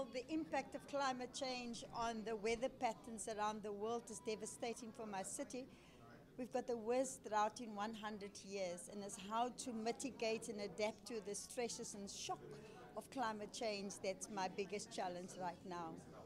while the impact of climate change on the weather patterns around the world is devastating for my city, we've got the worst drought in 100 years, and it's how to mitigate and adapt to the stresses and shock of climate change that's my biggest challenge right now.